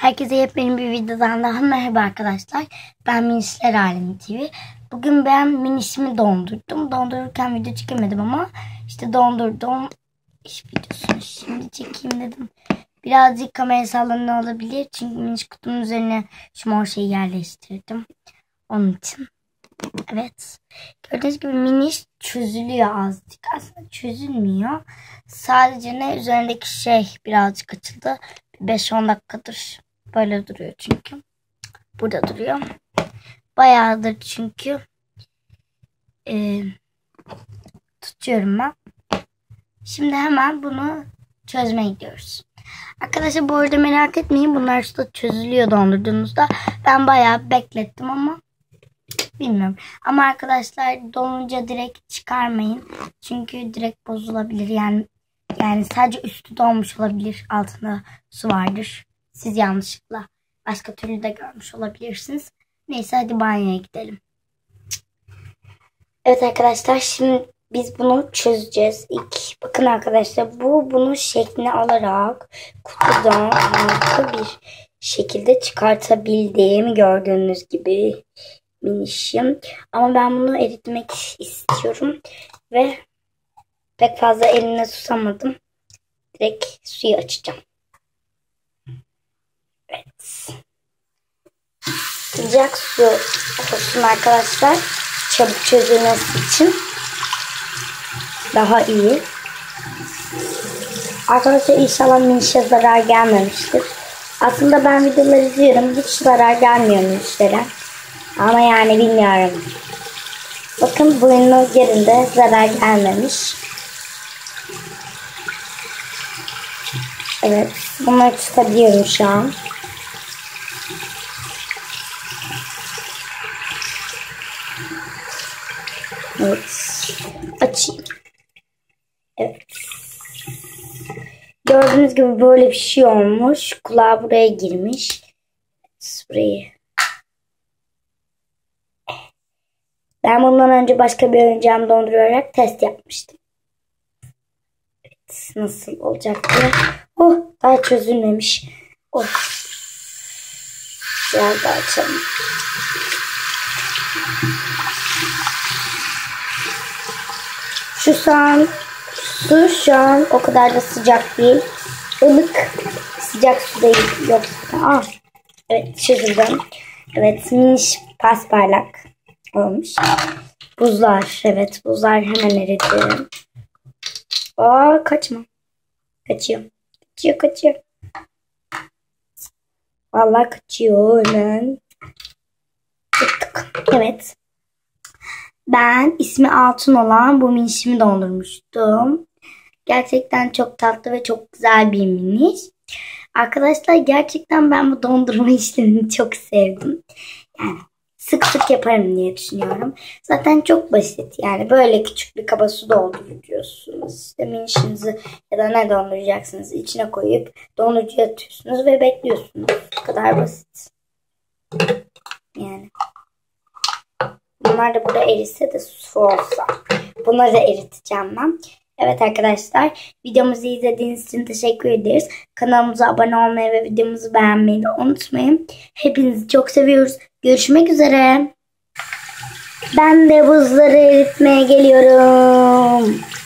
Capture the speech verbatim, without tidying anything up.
Herkese yepyeni bir videodan daha merhaba arkadaşlar. Ben Minişler Alemi T V. Bugün ben minişimi dondurdum. Dondururken video çekemedim ama işte dondurdum. İş videosunu şimdi çekeyim dedim. Birazcık kamera sallanıyor olabilir. Çünkü miniş kutunun üzerine şu mor şeyi yerleştirdim. Onun için. Evet. Gördüğünüz gibi miniş çözülüyor azıcık. Aslında çözülmüyor. Sadece ne üzerindeki şey birazcık açıldı. beş on dakikadır böyle duruyor çünkü. Burada duruyor. Bayağıdır çünkü. Ee, tutuyorum ben. Şimdi hemen bunu çözmeye gidiyoruz. Arkadaşlar bu arada merak etmeyin. Bunlar da çözülüyor dondurduğunuzda. Ben bayağı beklettim ama bilmiyorum. Ama arkadaşlar donunca direkt çıkarmayın. Çünkü direkt bozulabilir. Yani yani sadece üstü donmuş olabilir. Altında su vardır. Siz yanlışlıkla başka türlü de görmüş olabilirsiniz. Neyse hadi banyoya gidelim. Evet arkadaşlar şimdi biz bunu çözeceğiz. İlk bakın arkadaşlar bu bunun şeklini alarak kutudan harika bir şekilde çıkartabildiğimi gördüğünüz gibi minişim. Ama ben bunu eritmek istiyorum ve pek fazla eline susamadım. Direkt suyu açacağım. Evet. Sıcak su olsun arkadaşlar. Çabuk çözülmesi için daha iyi. Arkadaşlar inşallah minişe zarar gelmemiştir. Aslında ben videoları izliyorum. Hiç zarar gelmiyor minişlere. Ama yani bilmiyorum. Bakın boyunun yerinde zarar gelmemiş. Evet. Bunları tutabiliyorum şu an. Evet. Açayım. Evet. Gördüğünüz gibi böyle bir şey olmuş. Kulağı buraya girmiş. Burayı. Ben bundan önce başka bir oyuncağımı dondurarak test yapmıştım. Evet. Nasıl olacak diye. Oh. Daha çözülmemiş. Oh. Biraz daha açalım. Şu an su şu an o kadar da sıcak değil. Ilık sıcak su değil. Yok. Aa, evet çözüldüm. Evet miniş pasparlak olmuş. Buzlar. Evet buzlar hemen eridi. Aa kaçma. Kaçıyor. Kaçıyor kaçıyor. Vallahi kaçıyor hemen. Evet. Ben ismi Altın olan bu minişimi dondurmuştum. Gerçekten çok tatlı ve çok güzel bir miniş. Arkadaşlar gerçekten ben bu dondurma işlemini çok sevdim. Yani sık sık yaparım diye düşünüyorum. Zaten çok basit. Yani böyle küçük bir kaba su dolduruyorsunuz. İşte minişinizi ya da ne donduracaksınız içine koyup dondurucuya atıyorsunuz ve bekliyorsunuz. Bu kadar basit. Yani. Bunlar da burada eritse de su olsa. Bunları da eriteceğim ben. Evet arkadaşlar. Videomuzu izlediğiniz için teşekkür ederiz. Kanalımıza abone olmayı ve videomuzu beğenmeyi de unutmayın. Hepinizi çok seviyoruz. Görüşmek üzere. Ben de buzları eritmeye geliyorum.